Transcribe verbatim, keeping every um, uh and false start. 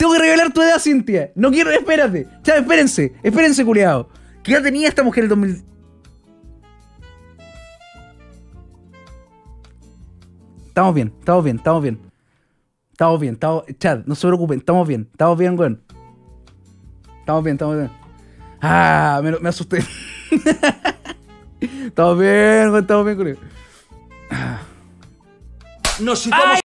Tengo que revelar tu edad, Cintia. No quiero, espérate. Ya, espérense, espérense, culiado. ¿Qué edad tenía esta mujer en el dos mil? Estamos bien, estamos bien, estamos bien. Estamos bien, estamos... Chad, no se preocupen, estamos bien, estamos bien, weón. Estamos bien, estamos bien. Ah, me, me asusté. Estamos bien, weón, estamos bien, culiado. Nos situamos